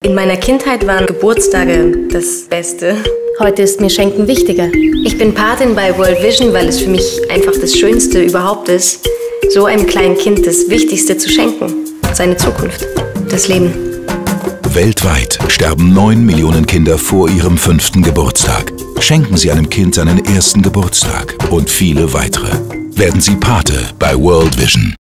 In meiner Kindheit waren Geburtstage das Beste. Heute ist mir Schenken wichtiger. Ich bin Patin bei World Vision, weil es für mich einfach das Schönste überhaupt ist, so einem kleinen Kind das Wichtigste zu schenken. Seine Zukunft, das Leben. Weltweit sterben 9 Millionen Kinder vor ihrem 5. Geburtstag. Schenken Sie einem Kind seinen ersten Geburtstag und viele weitere. Werden Sie Pate bei World Vision.